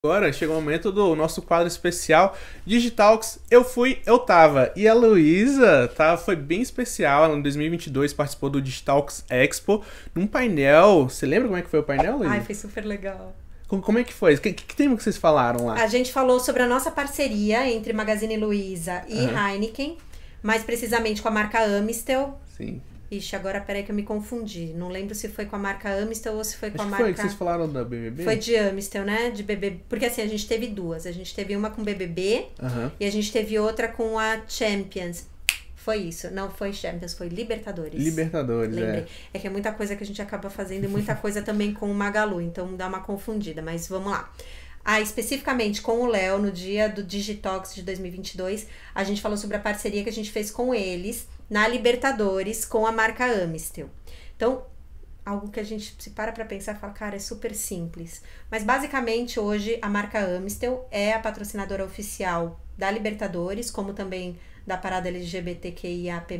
Agora chegou o momento do nosso quadro especial Digitalks. Eu fui, eu tava. E a Luísa foi bem especial. Ela em 2022 participou do Digitalks Expo num painel. Você lembra como é que foi o painel, Luísa? Ai, foi super legal. Como é que foi? Que tema que vocês falaram lá? A gente falou sobre a nossa parceria entre Magazine Luiza e Heineken, mais precisamente com a marca Amistel. Sim. Ixi, agora peraí que eu me confundi. Não lembro se foi com a marca Amistel ou se foi com Acho a que marca... foi que vocês falaram da BBB? Foi de Amistel, né? De BBB. Porque assim, a gente teve duas. A gente teve uma com BBB e a gente teve outra com a Champions. Foi isso. Não foi Champions, foi Libertadores. Libertadores, lembrei. É que é muita coisa que a gente acaba fazendo e muita coisa também com o Magalu. Então dá uma confundida, mas vamos lá. Especificamente com o Léo, no dia do Digitalks de 2022, a gente falou sobre a parceria que a gente fez com eles na Libertadores com a marca Amistel. Então, algo que a gente se para pra pensar e fala, cara, é super simples. Mas basicamente hoje a marca Amistel é a patrocinadora oficial da Libertadores, como também da parada LGBTQIAP+,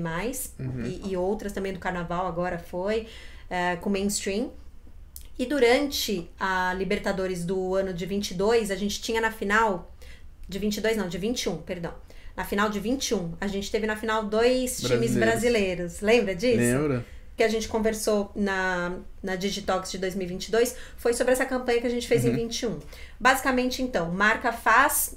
e outras também do Carnaval agora foi, com Mainstream. E durante a Libertadores do ano de 22, a gente tinha na final, de 22 não, de 21, perdão. Na final de 21, a gente teve na final dois times brasileiros. Lembra disso? Lembra. Que a gente conversou na Digitalks de 2022, foi sobre essa campanha que a gente fez em 21. Basicamente, então, marca faz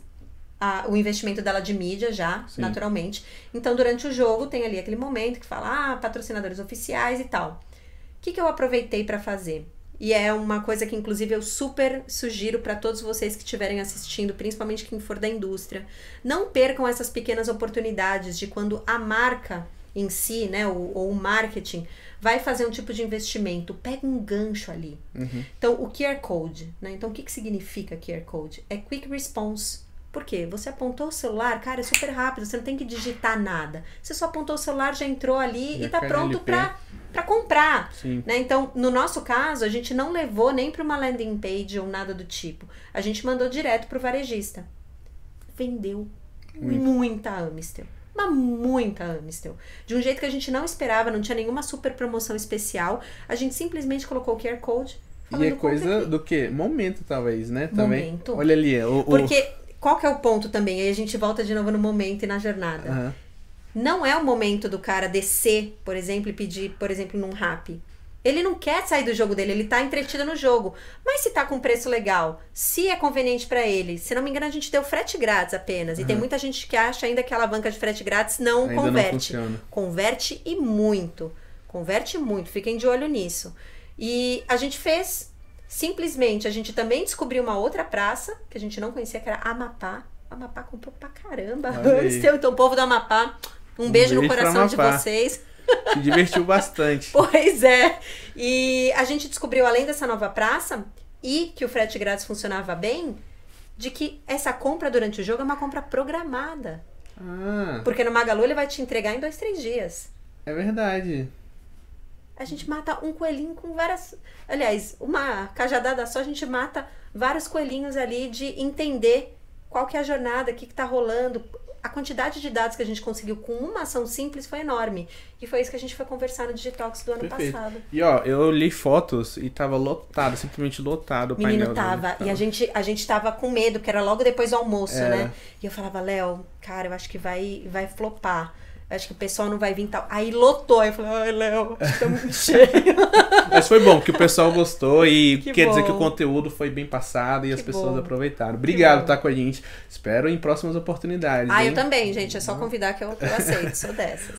o investimento dela de mídia já, naturalmente. Então, durante o jogo, tem ali aquele momento que fala, patrocinadores oficiais e tal. O que eu aproveitei para fazer? E é uma coisa que, inclusive, eu super sugiro para todos vocês que estiverem assistindo, principalmente quem for da indústria. Não percam essas pequenas oportunidades de quando a marca em si, né, ou o marketing, vai fazer um tipo de investimento. Pega um gancho ali. Então, o QR Code, né? Então, o que significa QR Code? É Quick Response. Por quê? Você apontou o celular, cara, é super rápido, você não tem que digitar nada. Você só apontou o celular, já entrou ali e tá pronto para comprar. Né? Então, no nosso caso, a gente não levou nem para uma landing page ou nada do tipo. A gente mandou direto pro varejista. Vendeu muita Amistel. Mas muita Amistel. De um jeito que a gente não esperava, não tinha nenhuma super promoção especial. A gente simplesmente colocou o QR Code. E é coisa do quê? Momento, talvez, né? Também. Momento. Olha ali. Porque... Qual que é o ponto também? Aí a gente volta de novo no momento e na jornada. Não é o momento do cara descer, por exemplo, e pedir, por exemplo, num Rappi. Ele não quer sair do jogo dele, ele tá entretido no jogo. Mas se tá com preço legal, se é conveniente pra ele, se não me engano a gente deu frete grátis apenas. E tem muita gente que acha ainda que a alavanca de frete grátis não ainda converte. Não funciona. Converte e muito. Converte muito, fiquem de olho nisso. E a gente fez... Simplesmente, a gente também descobriu uma outra praça, que a gente não conhecia, que era Amapá. Amapá comprou pra caramba. Então, o povo do Amapá, um beijo no coração de vocês. Se divertiu bastante. Pois é. E a gente descobriu, além dessa nova praça, e que o frete grátis funcionava bem, de que essa compra durante o jogo é uma compra programada. Porque no Magalu ele vai te entregar em 2, 3 dias. É verdade. A gente mata um coelhinho com várias... Aliás, uma cajadada só, a gente mata vários coelhinhos ali de entender qual que é a jornada, o que tá rolando. A quantidade de dados que a gente conseguiu com uma ação simples foi enorme. E foi isso que a gente foi conversar no Digitalks do ano passado. E ó, eu li fotos e tava lotado, simplesmente lotado o painel. Menino, tava. E a gente tava com medo, que era logo depois do almoço, né? E eu falava, Léo, cara, eu acho que vai flopar. Acho que o pessoal não vai vir e tal. Aí lotou. Aí eu falei, ai, Léo, acho que tá muito cheio. Mas foi bom, que o pessoal gostou e quer dizer que o conteúdo foi bem passado e as pessoas aproveitaram. Obrigado por estar com a gente. Espero em próximas oportunidades. Eu também, gente. É só convidar que eu aceito. Sou dessas.